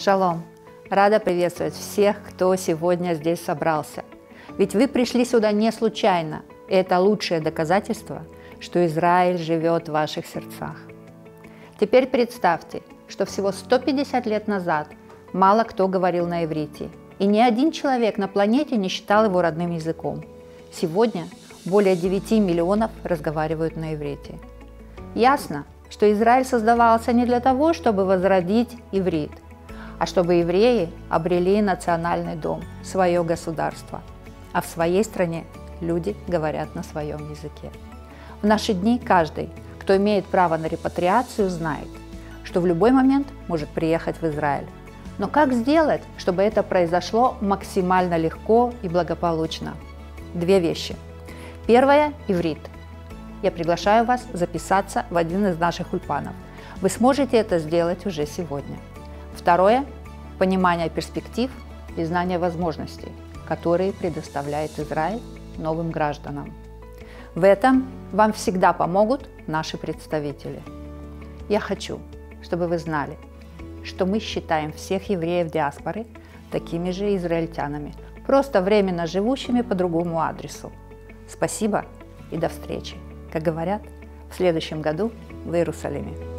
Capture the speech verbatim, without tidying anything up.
Шалом! Рада приветствовать всех, кто сегодня здесь собрался. Ведь вы пришли сюда не случайно, и это лучшее доказательство, что Израиль живет в ваших сердцах. Теперь представьте, что всего сто пятьдесят лет назад мало кто говорил на иврите, и ни один человек на планете не считал его родным языком. Сегодня более девяти миллионов разговаривают на иврите. Ясно, что Израиль создавался не для того, чтобы возродить иврит, а чтобы евреи обрели национальный дом, свое государство. А в своей стране люди говорят на своем языке. В наши дни каждый, кто имеет право на репатриацию, знает, что в любой момент может приехать в Израиль. Но как сделать, чтобы это произошло максимально легко и благополучно? Две вещи. Первое – иврит. Я приглашаю вас записаться в один из наших ульпанов. Вы сможете это сделать уже сегодня. Второе – понимание перспектив и знание возможностей, которые предоставляет Израиль новым гражданам. В этом вам всегда помогут наши представители. Я хочу, чтобы вы знали, что мы считаем всех евреев диаспоры такими же израильтянами, просто временно живущими по другому адресу. Спасибо и до встречи, как говорят, в следующем году в Иерусалиме.